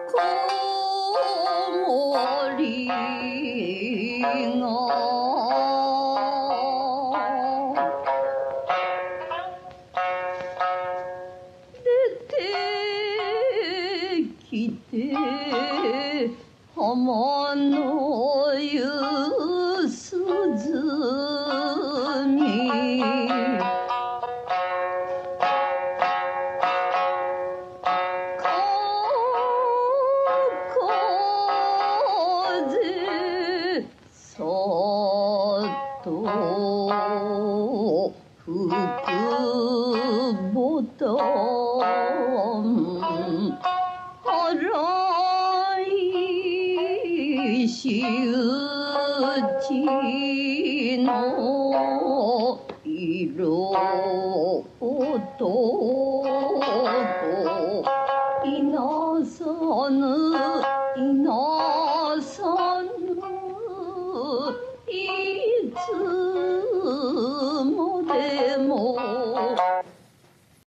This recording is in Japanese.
子守が出てきて浜の夕涼みそっと吹くボタン洗いし打ちの色といなさぬいなさぬいつまで